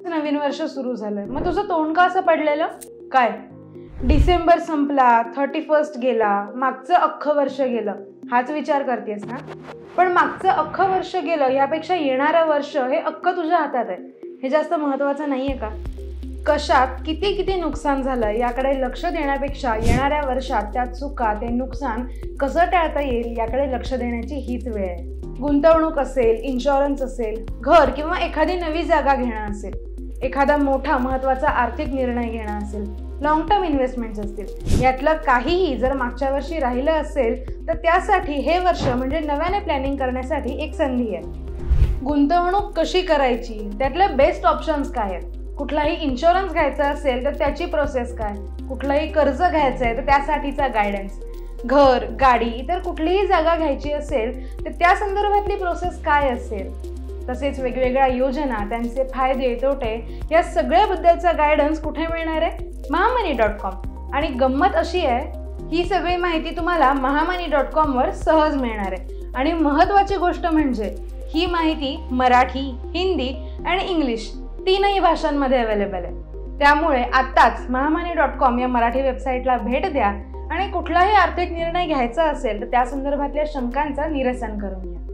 नवीन वर्ष सुरू झालंय, मग तुझं तोंड का असं पडलेलं? काय डिसेंबर संपला, 31 गेला, मागचं अख्खं वर्ष गेलं, हाच विचार करतेस ना? पण मागचं अख्खं वर्ष गेलं यापेक्षा येणारं वर्ष हे अख्खं तुझ्या हातात आहे, हे जास्त महत्त्वाचं नाहीये का? कशात किती किती नुकसान झालं याकडे लक्ष देण्यापेक्षा येणाऱ्या वर्षात त्या चुका, ते नुकसान कसं टाळता येईल याकडे लक्ष देण्याची हीच वेळ आहे. गुंतवणूक असेल, इन्शुरन्स असेल, घर किंवा एखादी नवी जागा घेणं असेल, एखादा मोठा महत्त्वाचा आर्थिक निर्णय घेणं असेल, लॉंग टर्म इन्व्हेस्टमेंट्स असतील, यातलं काहीही जर मागच्या वर्षी राहिलं असेल तर त्यासाठी हे वर्ष म्हणजे नव्याने प्लॅनिंग करण्यासाठी एक संधी आहे. गुंतवणूक कशी करायची, त्यातले बेस्ट ऑप्शन्स काय आहेत, कुठलाही इन्शुरन्स घ्यायचा असेल तर त्याची प्रोसेस काय, कुठलंही कर्ज घ्यायचं आहे तर त्यासाठीचा गायडन्स, घर, गाडी, इतर कुठलीही जागा घ्यायची असेल तर त्या संदर्भातली प्रोसेस काय असेल, तसेच वेगवेगळ्या योजना, त्यांचे फायदे तोटे या सगळ्याबद्दलचा गायडन्स कुठे मिळणार आहे? महामनी.com. आणि गंमत अशी आहे, ही सगळी माहिती तुम्हाला महामनी.com वर सहज मिळणार आहे. आणि महत्त्वाची गोष्ट म्हणजे ही माहिती मराठी, हिंदी आणि इंग्लिश तीनही भाषांमध्ये अवेलेबल आहे. त्यामुळे आत्ताच महामनी.com या मराठी वेबसाईटला भेट द्या आणि कुठलाही आर्थिक निर्णय घ्यायचा असेल तर त्या संदर्भातल्या शंकांचं निरसन करून घ्या.